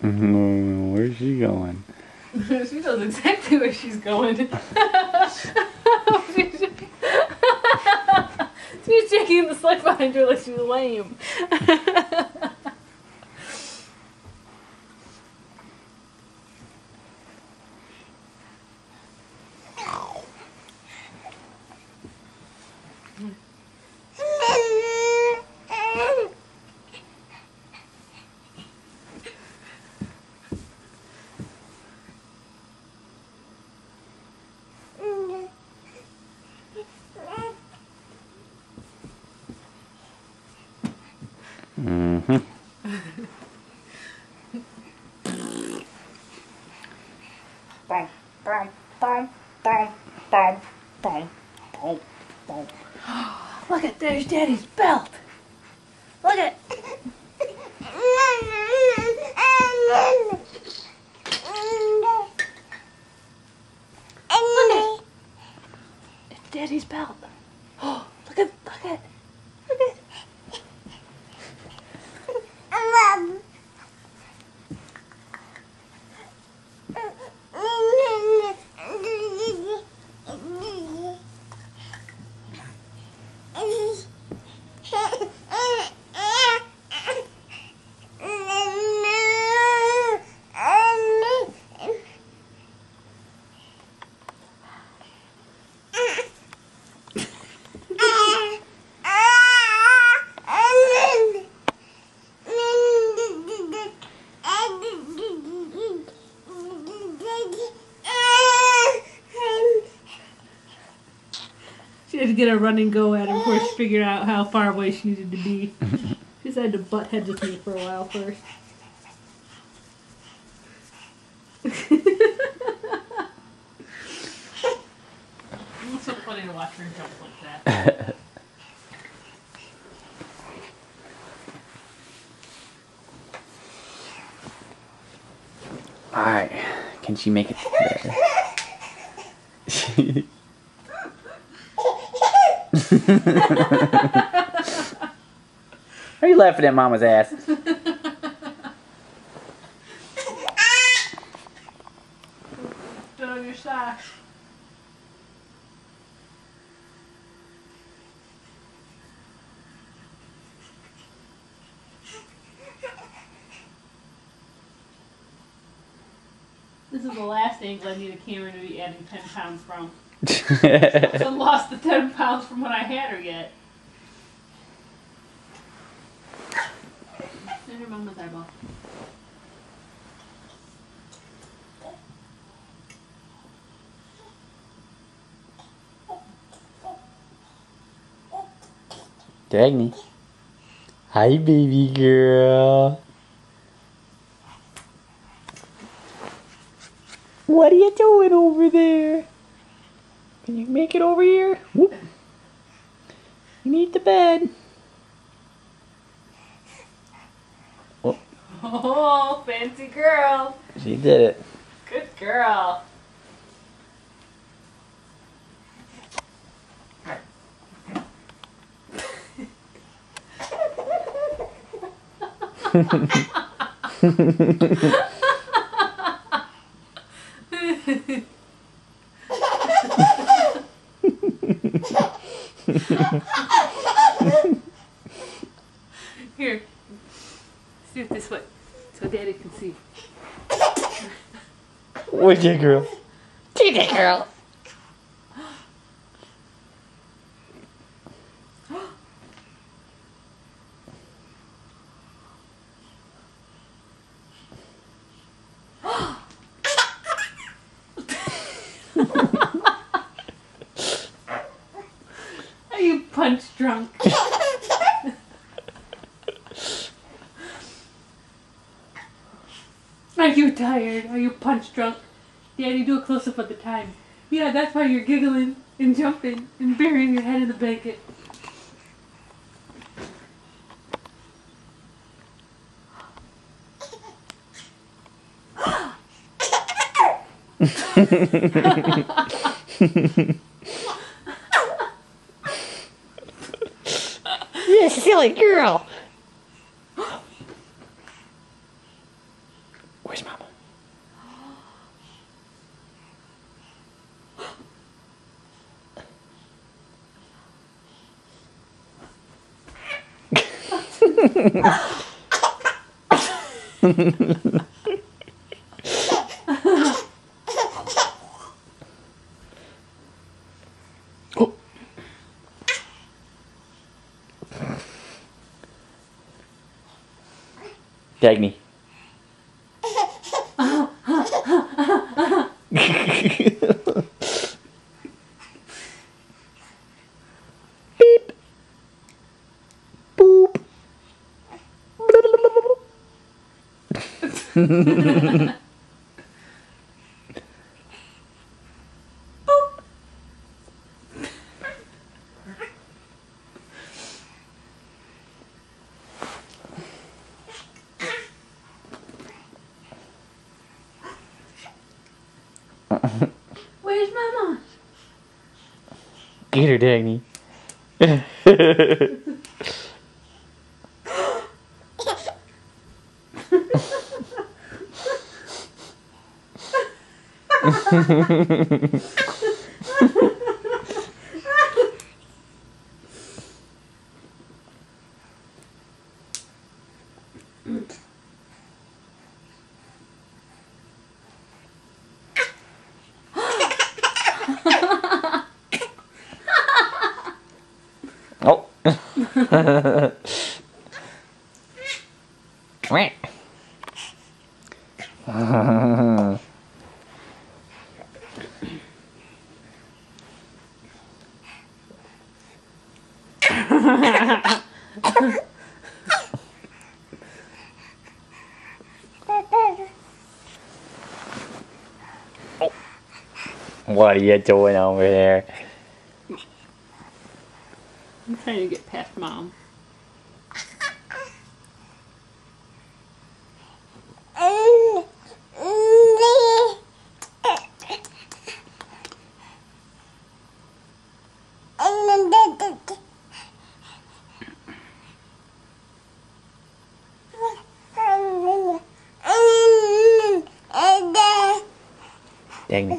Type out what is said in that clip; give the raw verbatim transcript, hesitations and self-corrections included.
Where's she going? She knows exactly where she's going. she's, she's checking the slug behind her like she's lame. Mm-hmm. Bum, bum, bum, bum, bum, bum, bum, bum. Look at, there's Daddy's belt. Look at. Look at. It's Daddy's belt. Oh, look at, look at, look at. She had to get a run and go at him before she figured out how far away she needed to be. She just had to butt heads with me for a while first. It's so funny to watch her jump like that. Alright, can she make it there? Are you laughing at Mama's ass? Put on your socks. This is the last angle I need a camera to be adding ten pounds from. I haven't lost the ten pounds from when I had her yet. There's your mama's eyeball. Dagny. Hi, baby girl. What are you doing over there? Can you make it over here? Whoop. You need the bed. Whoop. Oh, fancy girl. She did it. Good girl. Here, see it this way, so Daddy can see. Where's your girl? She's a girl. Are you punch drunk? Are you tired? Are you punch drunk? Daddy, do a close-up of the time. Yeah, that's why you're giggling and jumping and burying your head in the blanket. You silly girl. Oh. Dagny. Beep. Boop. Where's Mama? Get her, Dagny. Oh. Quack. Oh. What are you doing over there? I'm trying to get past Mom. Dagny.